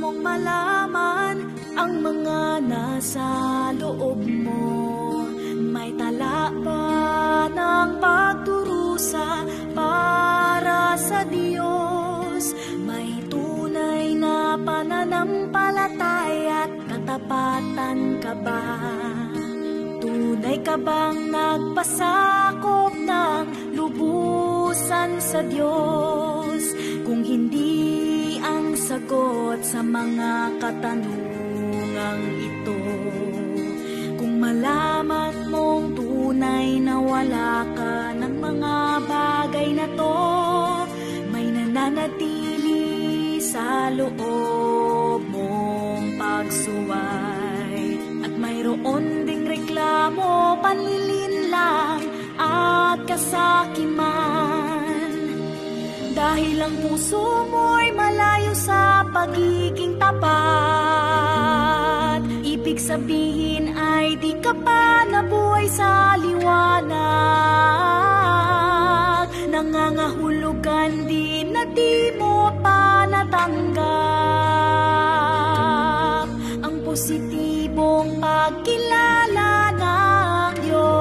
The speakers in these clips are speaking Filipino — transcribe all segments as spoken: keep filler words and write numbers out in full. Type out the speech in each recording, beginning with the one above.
mong malaman ang mga nasa loob mo. May tala ba ng pagdurusa para sa Diyos? May tunay na pananampalataya at katapatan ka ba? Tunay ka bang nagpasakop ng lubusan sa Diyos? Kung hindi ang sagot sa mga katanungang ito, kung malaman mong tunay na wala ka ng mga bagay na to, may nananatili sa loob mong pagsuway, at mayroon ding reklamo, panlilinlang at kasakiman. Dahil ang puso mo'y malayo sa pagiging tapat, ibig sabihin ay di ka pa nabuhay sa liwanag. Nangangahulugan din na di mo pa natanggap ang positibong pagkilala ng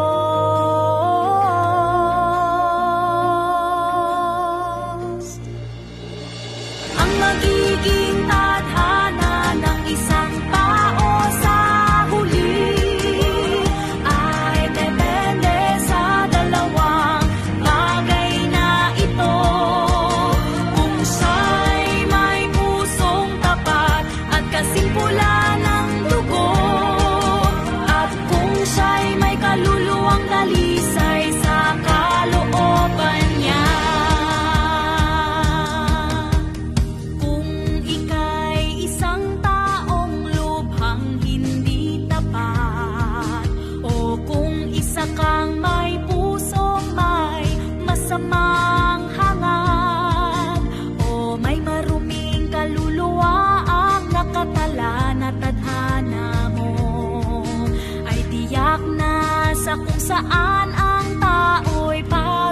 Diyos. Ang magiging tadhana ng isang tao sa huli ay depende sa dalawang bagay na ito. Kung siya'y may pusong tapat at kasimpulan ng dugo, at kung siya'y may kaluluwang dalisay sa kalooban niya. Kung ika'y isang taong lubhang hindi tapat, o kung isa kang may pusong may masamang hangad, o may maruming kaluluwa ang nakatala na tadhana mo, ay tiyak na sa kung saan ang tao'y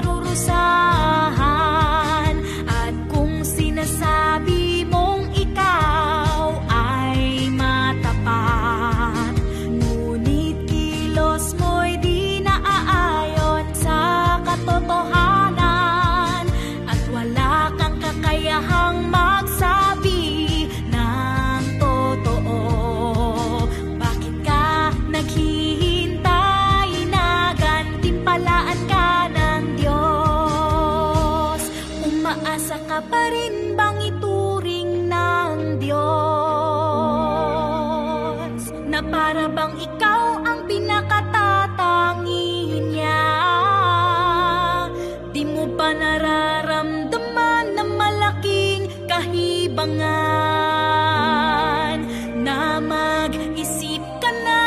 parurusahan. At kung sinasabi mong ikaw ay matapat, ngunit kilos mo'y di naaayon sa katotohanan, at wala kang kakayahang magsabi ng totoo, bakit ka naghihintay na gantimpalaan ka ng Diyos? Umaasa ka pa rin bang ituring ng Diyos na para bang ikaw ang pinakatatangihin niya? Di mo ba nararamdaman na malaking kahibangan na mag-isip ka na